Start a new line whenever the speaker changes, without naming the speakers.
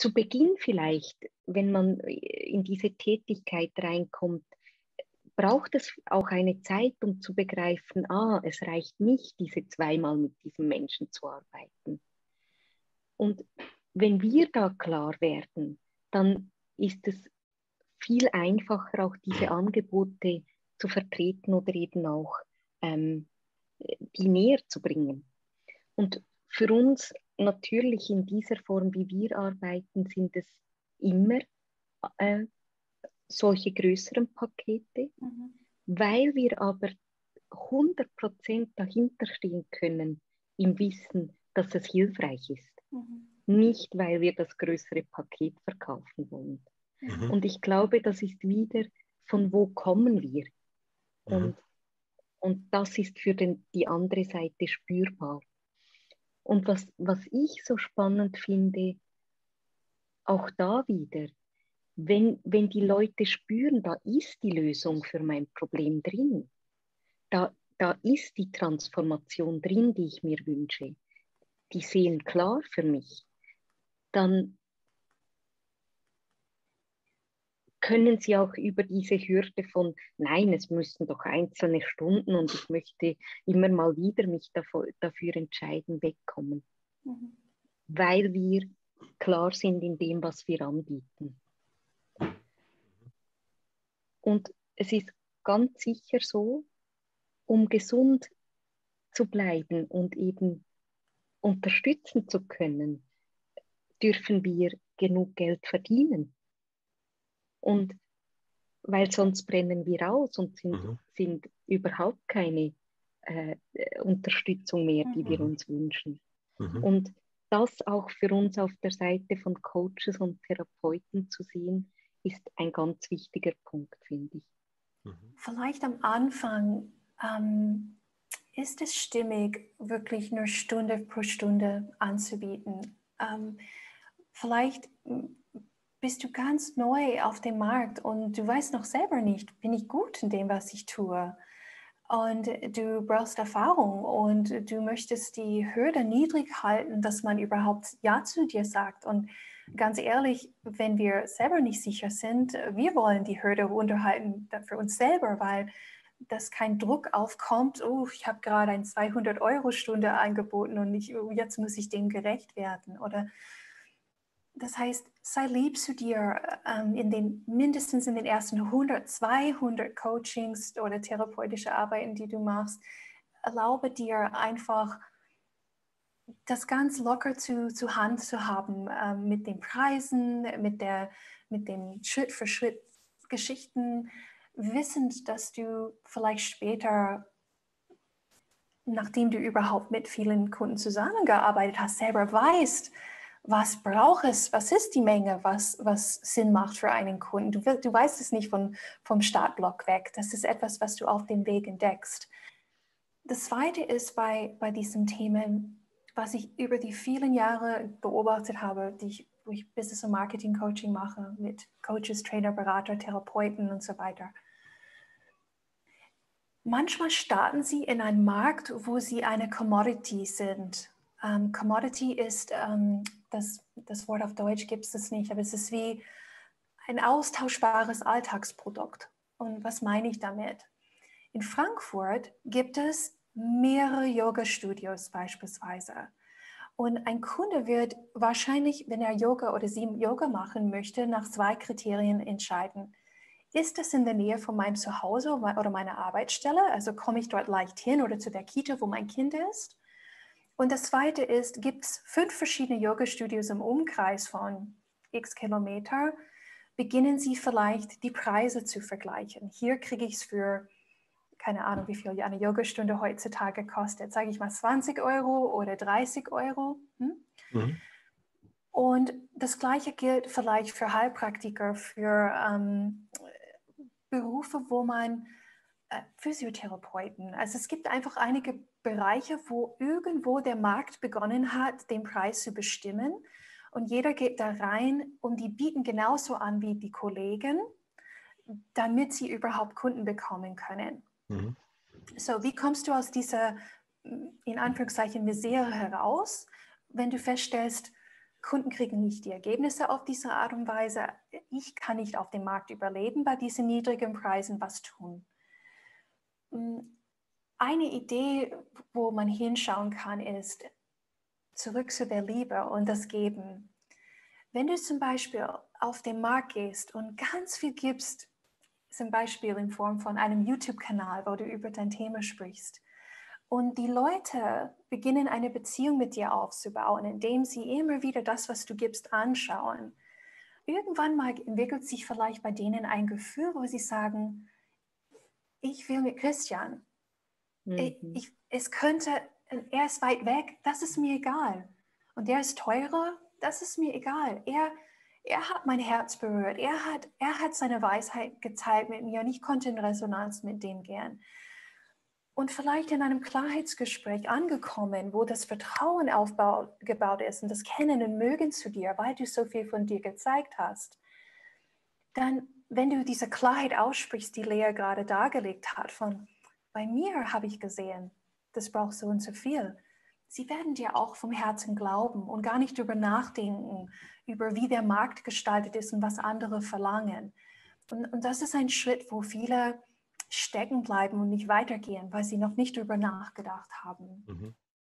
zu Beginn vielleicht, wenn man in diese Tätigkeit reinkommt, braucht es auch eine Zeit, um zu begreifen, es reicht nicht, diese zweimal mit diesem Menschen zu arbeiten. Und wenn wir da klar werden, dann ist es viel einfacher, auch diese Angebote zu vertreten oder eben auch die näher zu bringen. Und für uns natürlich in dieser Form, wie wir arbeiten, sind es immer solche größeren Pakete, weil wir aber 100% dahinter stehen können im Wissen, dass es hilfreich ist. Nicht, weil wir das größere Paket verkaufen wollen. Und ich glaube, das ist wieder, von wo kommen wir? Und das ist für die andere Seite spürbar. Und was ich so spannend finde, auch da wieder, wenn die Leute spüren, da ist die Lösung für mein Problem drin, da ist die Transformation drin, die ich mir wünsche, die sehen klar für mich, dann können sie auch über diese Hürde von, nein, es müssen doch einzelne Stunden und ich möchte immer mal wieder mich dafür entscheiden, wegkommen. Weil wir klar sind in dem, was wir anbieten. Und es ist ganz sicher so, um gesund zu bleiben und eben unterstützen zu können, dürfen wir genug Geld verdienen. Und weil sonst brennen wir aus und sind überhaupt keine Unterstützung mehr, die wir uns wünschen. Und das auch für uns auf der Seite von Coaches und Therapeuten zu sehen, ist ein ganz wichtiger Punkt, finde ich.
Vielleicht am Anfang ist es stimmig, wirklich nur Stunde pro Stunde anzubieten. Vielleicht bist du ganz neu auf dem Markt und du weißt noch selber nicht, bin ich gut in dem, was ich tue? Und du brauchst Erfahrung und du möchtest die Hürde niedrig halten, dass man überhaupt Ja zu dir sagt. Und ganz ehrlich, wenn wir selber nicht sicher sind, wir wollen die Hürde runterhalten für uns selber, weil dass kein Druck aufkommt, ich habe gerade ein 200-Euro-Stunde angeboten und jetzt muss ich dem gerecht werden. Oder das heißt, sei lieb zu dir mindestens in den ersten 100, 200 Coachings oder therapeutische Arbeiten, die du machst. Erlaube dir einfach, das ganz locker zu Hand zu haben mit den Preisen, mit den Schritt-für-Schritt-Geschichten, wissend, dass du vielleicht später, nachdem du überhaupt mit vielen Kunden zusammengearbeitet hast, selber weißt, was braucht es, was ist die Menge, was Sinn macht für einen Kunden. Du weißt es nicht vom Startblock weg. Das ist etwas, was du auf dem Weg entdeckst. Das Zweite ist bei diesen Themen, was ich über die vielen Jahre beobachtet habe, wo ich Business- und Marketing-Coaching mache mit Coaches, Trainer, Berater, Therapeuten und so weiter. Manchmal starten sie in einem Markt, wo sie eine Commodity sind. Commodity ist, das Wort auf Deutsch gibt es nicht, aber es ist wie ein austauschbares Alltagsprodukt. Und was meine ich damit? In Frankfurt gibt es mehrere Yoga-Studios beispielsweise. Und ein Kunde wird wahrscheinlich, wenn er Yoga oder sie Yoga machen möchte, nach 2 Kriterien entscheiden. Ist das in der Nähe von meinem Zuhause oder meiner Arbeitsstelle? Also komme ich dort leicht hin oder zu der Kita, wo mein Kind ist? Und das Zweite ist, gibt es 5 verschiedene Yoga-Studios im Umkreis von x Kilometer? Beginnen Sie vielleicht die Preise zu vergleichen. Hier kriege ich es für, keine Ahnung, wie viel eine Yogastunde heutzutage kostet. Sage ich mal 20 Euro oder 30 Euro. Und das Gleiche gilt vielleicht für Heilpraktiker, für Berufe, wo man Physiotherapeuten, also es gibt einfach einige Bereiche, wo irgendwo der Markt begonnen hat, den Preis zu bestimmen und jeder geht da rein und die bieten genauso an wie die Kollegen, damit sie überhaupt Kunden bekommen können. So, wie kommst du aus dieser, in Anführungszeichen, Misere heraus, wenn du feststellst, Kunden kriegen nicht die Ergebnisse auf diese Art und Weise. Ich kann nicht auf dem Markt überleben bei diesen niedrigen Preisen. Was tun? Eine Idee, wo man hinschauen kann, ist zurück zu der Liebe und das Geben. Wenn du zum Beispiel auf den Markt gehst und ganz viel gibst, zum Beispiel in Form von einem YouTube-Kanal, wo du über dein Thema sprichst, und die Leute beginnen eine Beziehung mit dir aufzubauen, indem sie immer wieder das, was du gibst, anschauen. Irgendwann mal entwickelt sich vielleicht bei denen ein Gefühl, wo sie sagen, ich will mit Christian. Es könnte, er ist weit weg, das ist mir egal. Und der ist teurer, das ist mir egal. Er hat mein Herz berührt, er hat seine Weisheit geteilt mit mir und ich konnte in Resonanz mit dem gehen. Und vielleicht in einem Klarheitsgespräch angekommen, wo das Vertrauen aufgebaut ist und das Kennen und Mögen zu dir, weil du so viel von dir gezeigt hast, dann, wenn du diese Klarheit aussprichst, die Lea gerade dargelegt hat, von bei mir habe ich gesehen, das braucht so und so viel. Sie werden dir auch vom Herzen glauben und gar nicht darüber nachdenken, über wie der Markt gestaltet ist und was andere verlangen. Und das ist ein Schritt, wo viele stecken bleiben und nicht weitergehen, weil sie noch nicht darüber nachgedacht haben.